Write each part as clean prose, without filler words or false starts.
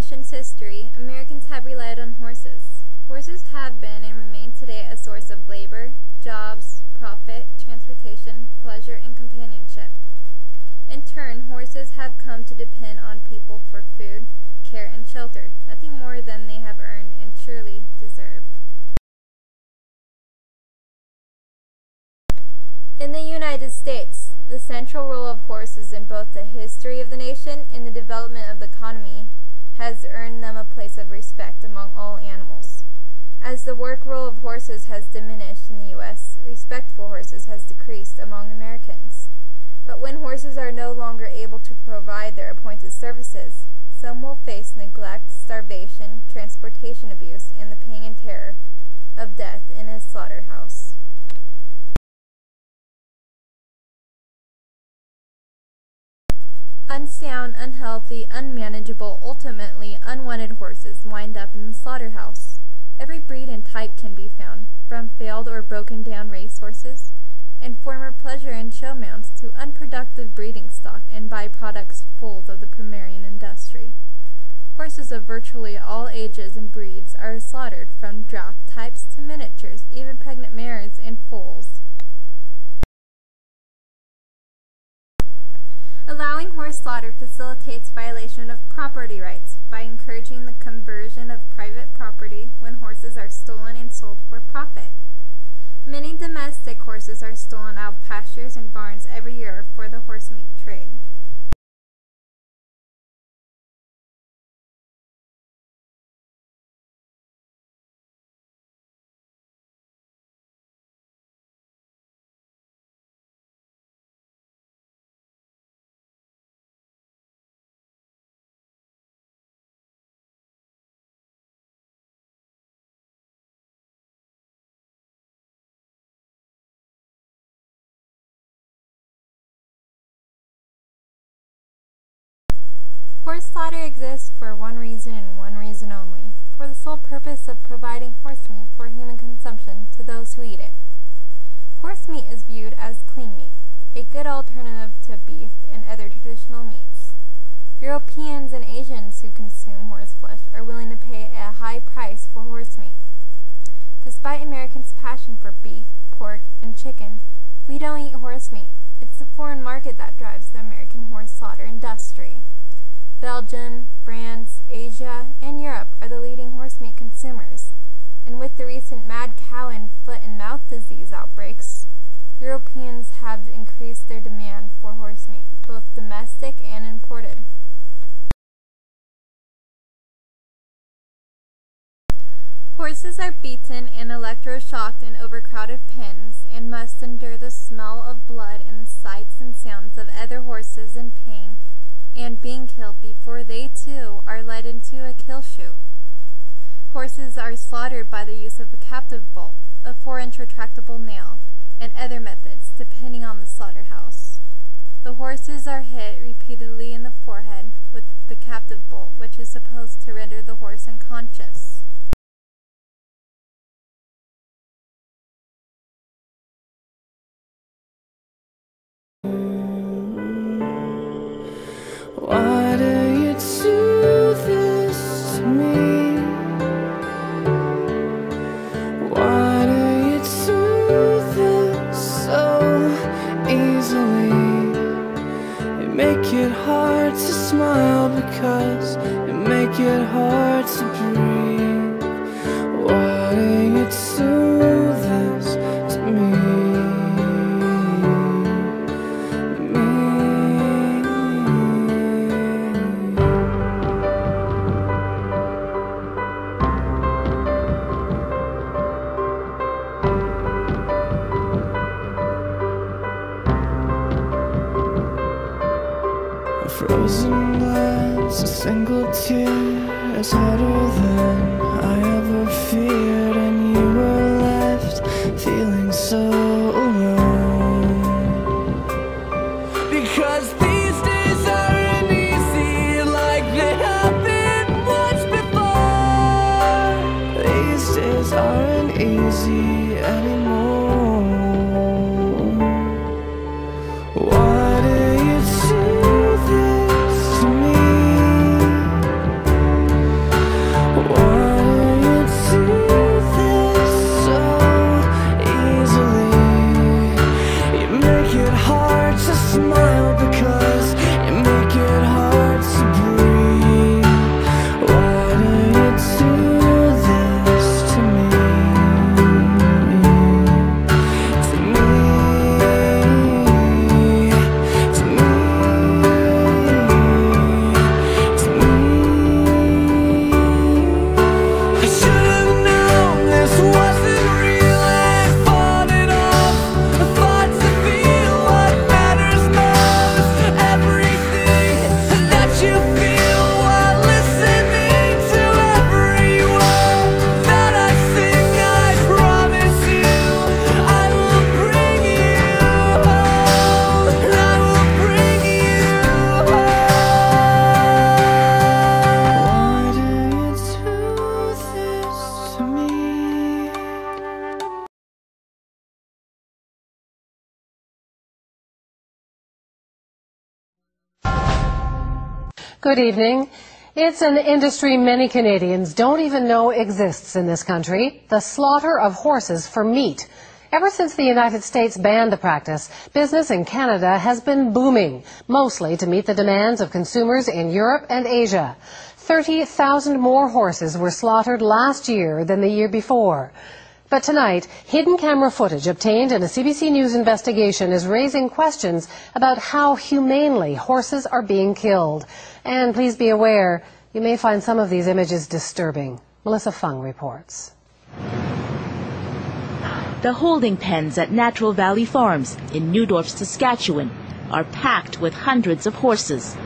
nation's history, Americans have relied on horses. Horses have been and remain today a source of labor, jobs, profit, transportation, pleasure, and companionship. In turn, horses have come to depend on people for food, care, and shelter, nothing more than they have earned and surely deserve. In the United States, the central role of horses in both the history of the nation and the development of the economy has earned them a place of respect among all animals. As the work role of horses has diminished in the U.S., respect for horses has decreased among Americans. But when horses are no longer able to provide their appointed services, some will face neglect, starvation, transportation abuse, and the pain and terror of death in a slaughterhouse. Unsound, unhealthy, unmanageable, ultimately unwanted horses wind up in the slaughterhouse. Every breed and type can be found, from failed or broken down racehorses and former pleasure and show mounts to unproductive breeding stock and byproducts full of the Primarian industry. Horses of virtually all ages and breeds are slaughtered, from draft types to miniatures, even pregnant mares and foals. Allowing horse slaughter facilitates violation of property rights by encouraging the conversion of private property when horses are stolen and sold for profit. Many domestic horses are stolen out of pastures and barns every year for the horse meat trade. Horse slaughter exists for one reason and one reason only, for the sole purpose of providing horse meat for human consumption to those who eat it. Horse meat is viewed as clean meat, a good alternative to beef and other traditional meats. Europeans and Asians who consume horse flesh are willing to pay a high price for horse meat. Despite Americans' passion for beef, pork, and chicken, we don't eat horse meat. It's the foreign market that drives the American horse slaughter industry. Belgium, France, Asia, and Europe are the leading horse meat consumers, and with the recent mad cow and foot and mouth disease outbreaks, Europeans have increased their demand for horse meat, both domestic and imported. Horses are beaten and electroshocked in overcrowded pens and must endure the smell of blood and the sights and sounds of other horses in pain and being killed before they too are led into a kill chute. Horses are slaughtered by the use of a captive bolt, a 4-inch retractable nail, and other methods depending on the slaughterhouse. The horses are hit repeatedly in the forehead with the captive bolt, which is supposed to render the horse unconscious. Why do you do this to me? Why do you do this so easily? You make it hard to smile because you make it hard to breathe. Why do you do this to me? Frozen glass, a single tear is harder than I ever feared, and you were left feeling so alone. Because these days aren't easy like they have been once before. These days aren't easy anymore. Why do you do this to me? Good evening. It's an industry many Canadians don't even know exists in this country, the slaughter of horses for meat. Ever since the United States banned the practice, business in Canada has been booming, mostly to meet the demands of consumers in Europe and Asia. 30,000 more horses were slaughtered last year than the year before. But tonight, hidden camera footage obtained in a CBC News investigation is raising questions about how humanely horses are being killed. And please be aware, you may find some of these images disturbing. Melissa Fung reports. The holding pens at Natural Valley Farms in Newdorf, Saskatchewan are packed with hundreds of horses.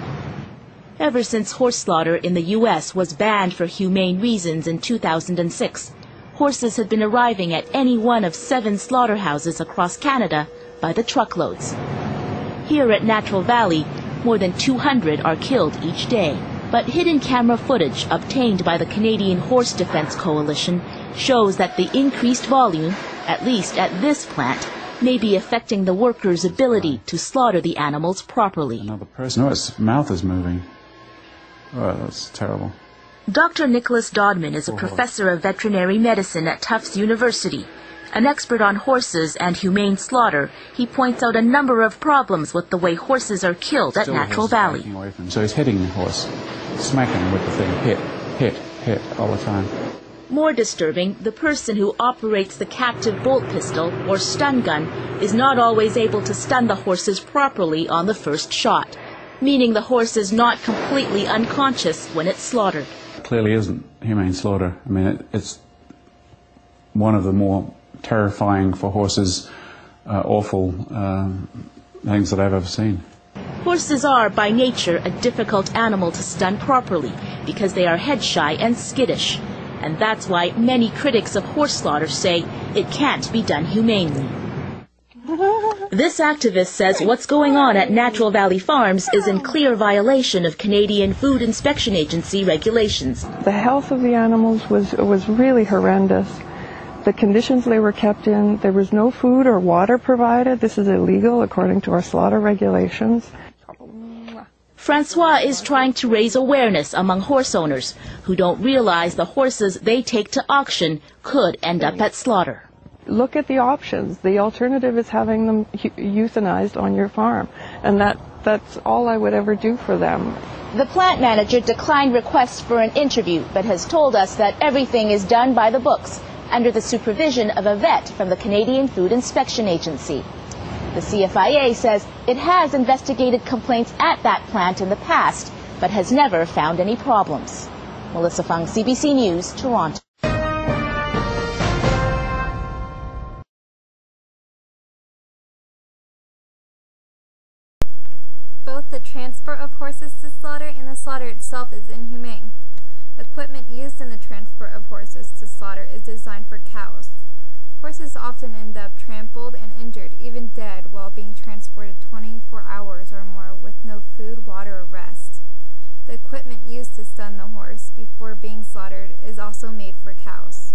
Ever since horse slaughter in the U.S. was banned for humane reasons in 2006, horses had been arriving at any one of 7 slaughterhouses across Canada by the truckloads. Here at Natural Valley, more than 200 are killed each day. But hidden camera footage obtained by the Canadian Horse Defense Coalition shows that the increased volume, at least at this plant, may be affecting the workers' ability to slaughter the animals properly. Another person, oh, its mouth is moving. Oh, that's terrible. Dr. Nicholas Dodman is a professor of veterinary medicine at Tufts University. An expert on horses and humane slaughter, he points out a number of problems with the way horses are killed at Natural Valley. So he's hitting the horse, smacking with the thing, hit all the time. More disturbing, the person who operates the captive bolt pistol or stun gun is not always able to stun the horses properly on the first shot, meaning the horse is not completely unconscious when it's slaughtered. It clearly isn't humane slaughter. I mean, it's one of the more terrifying for horses, awful things that I've ever seen. Horses are, by nature, a difficult animal to stun properly because they are head-shy and skittish. And that's why many critics of horse slaughter say it can't be done humanely. This activist says what's going on at Natural Valley Farms is in clear violation of Canadian Food Inspection Agency regulations. The health of the animals was really horrendous. The conditions they were kept in, there was no food or water provided. This is illegal according to our slaughter regulations. Francois is trying to raise awareness among horse owners who don't realize the horses they take to auction could end up at slaughter. Look at the options. The alternative is having them euthanized on your farm, and that's all I would ever do for them. The plant manager declined requests for an interview, but has told us that everything is done by the books under the supervision of a vet from the Canadian Food Inspection Agency. The CFIA says it has investigated complaints at that plant in the past, but has never found any problems. Melissa Fung, CBC News, Toronto. Both the transport of horses to slaughter and the slaughter itself is inhumane. Equipment used in the transport of horses to slaughter is designed for cows. Horses often end up trampled and injured, even dead, while being transported 24 hours or more with no food, water, or rest. The equipment used to stun the horse before being slaughtered is also made for cows.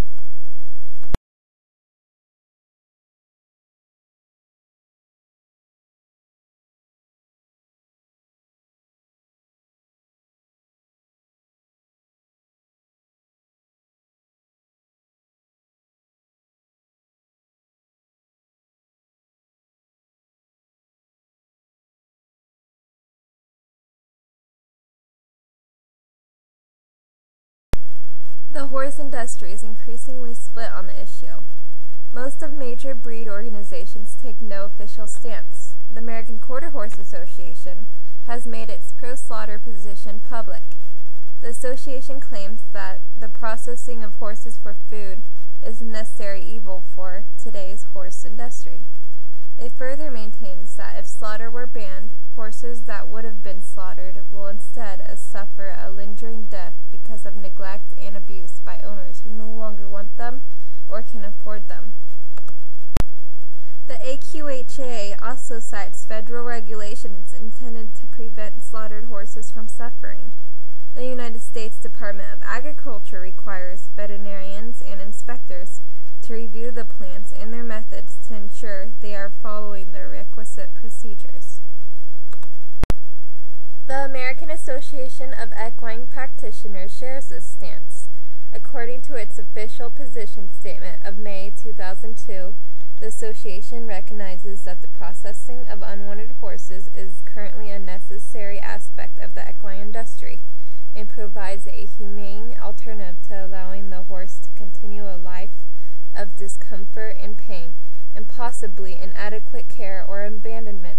The horse industry is increasingly split on the issue. Most of major breed organizations take no official stance. The American Quarter Horse Association has made its pro-slaughter position public. The association claims that the processing of horses for food is a necessary evil for today's horse industry. It further maintains that if slaughter were banned, horses that would have been slaughtered will instead suffer a lingering death because of neglect and abuse by owners who no longer want them or can afford them. The AQHA also cites federal regulations intended to prevent slaughtered horses from suffering. The United States Department of Agriculture requires veterinarians and inspectors to review the plants and their methods to ensure they are following the requisite procedures. The American Association of Equine Practitioners shares this stance. According to its official position statement of May 2002, the association recognizes that the processing of unwanted horses is currently a necessary aspect of the equine industry and provides a humane alternative to allowing the horse to continue a life of discomfort and pain, and possibly inadequate care or abandonment.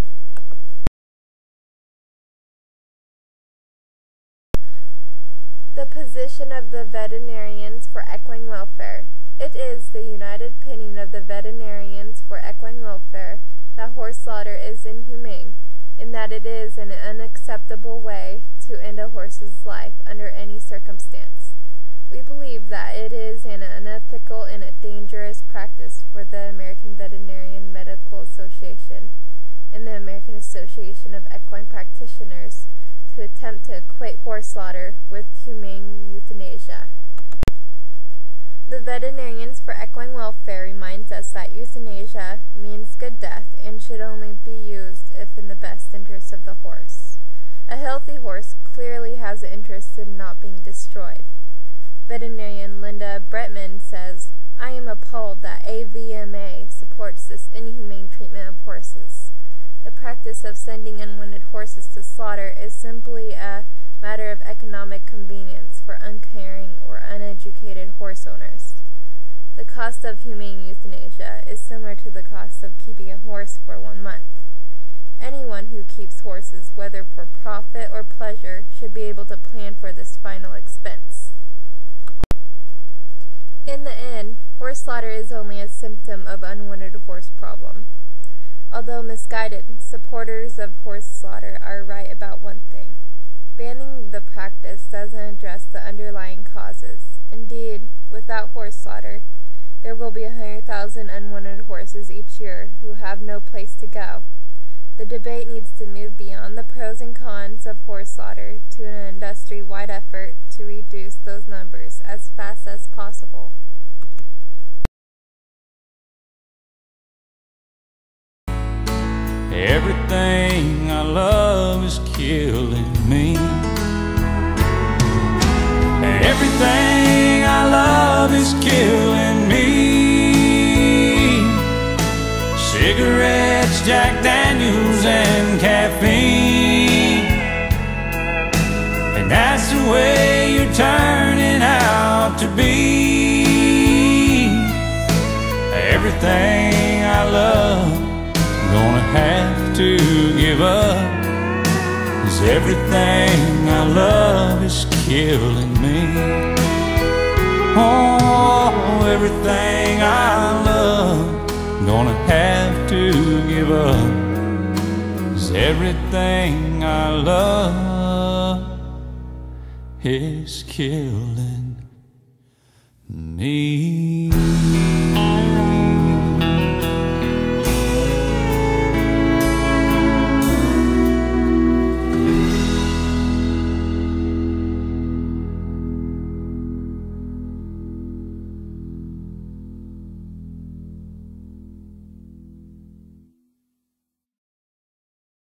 The position of the Veterinarians for Equine Welfare. It is the united opinion of the Veterinarians for Equine Welfare that horse slaughter is inhumane, in that it is an unacceptable way to end a horse's life under any circumstance. We believe that it is an unethical and a dangerous practice for the American Veterinarian Medical Association and the American Association of Equine Practitioners to attempt to equate horse slaughter with humane euthanasia. The Veterinarians for Equine Welfare reminds us that euthanasia means good death and should only be used if in the best interest of the horse. A healthy horse clearly has an interest in not being destroyed. Veterinarian Linda Bretman says, "I am appalled that AVMA supports this inhumane treatment of horses. The practice of sending unwanted horses to slaughter is simply a matter of economic convenience for uncaring or uneducated horse owners. The cost of humane euthanasia is similar to the cost of keeping a horse for 1 month. Anyone who keeps horses, whether for profit or pleasure, should be able to plan for this final expense." In the end, horse slaughter is only a symptom of unwanted horse problem. Although misguided, supporters of horse slaughter are right about one thing. Banning the practice doesn't address the underlying causes. Indeed, without horse slaughter, there will be 100,000 unwanted horses each year who have no place to go. The debate needs to move beyond the pros and cons of horse slaughter to an industry-wide effort to reduce those numbers as fast as possible. Everything I love is killing me. Everything I love is killing me. Cigarettes, Jack Daniels, and caffeine. And that's the way you're turning out to be. Everything I love, gonna have to give up, 'cause everything I love is killing me. Oh, everything I love, gonna have to give up, 'cause everything I love is killing me.